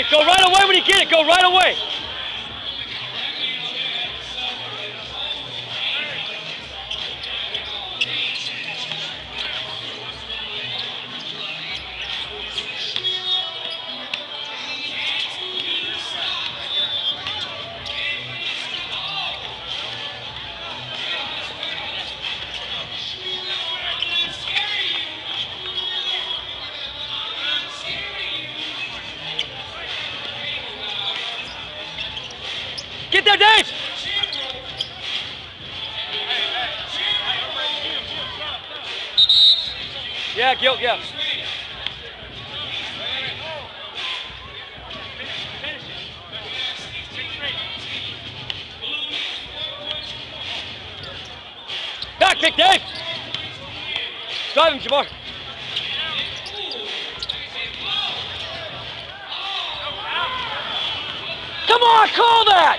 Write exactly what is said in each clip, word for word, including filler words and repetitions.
Dave, go right away when you get it. Go right away. Get there, Dave! Yeah, Gil, yeah. Back kick, Dave! Drive him, Jamar. Come on, call that!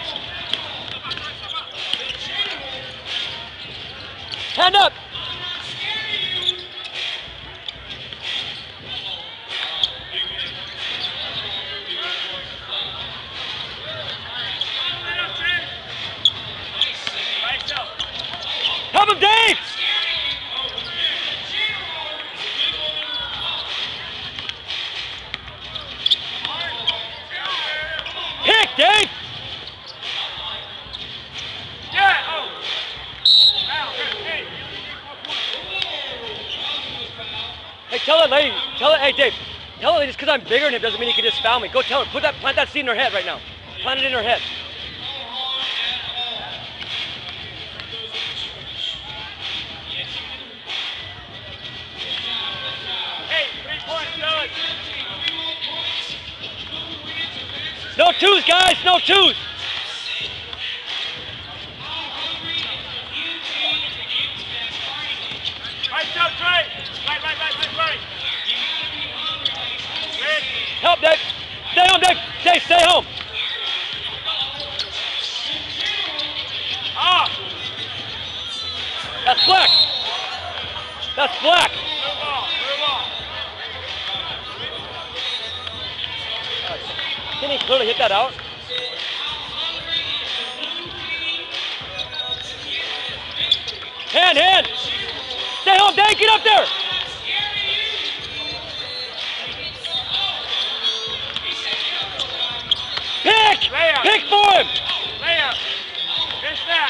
Hand up! Help him, Dave! Pick, Dave! Yeah! Oh! Hey, tell that lady, tell her, hey Dave, tell her just because I'm bigger than him doesn't mean he can just foul me. Go tell her, put that, plant that seed in her head right now. Plant it in her head. Hey, three points, done. No twos, guys, no twos. Right, Joe, Trey. Right, right, right, right, right. Help, Dave. Stay home, Dave. Dave, stay home. Ah. That's black. That's black. Move on, move on. Can he clearly hit that out? Hand, hand. Stay home, Dave. Get up there. Pick! Layup. Pick for him! Layup! Finish that!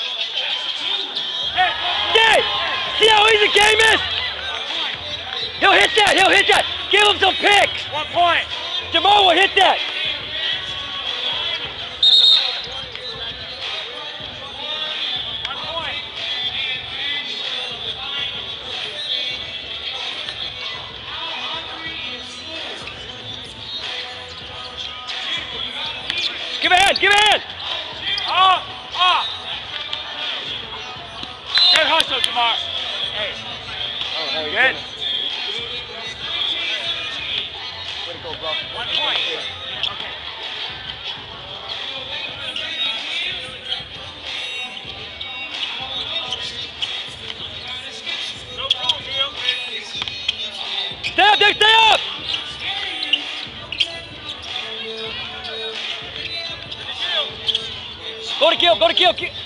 Dave! See how easy the game is? He'll hit that! He'll hit that! Give him some picks! One point! Jamal will hit that! One point! Give a hand, give a hand! Off, off! Good hustle, Jamar. Hey. Oh, there you good. Way to go, bro. One point. Okay. No problem, Neil. Stay up, Dick, stay up! Go to Gil, go to Gil.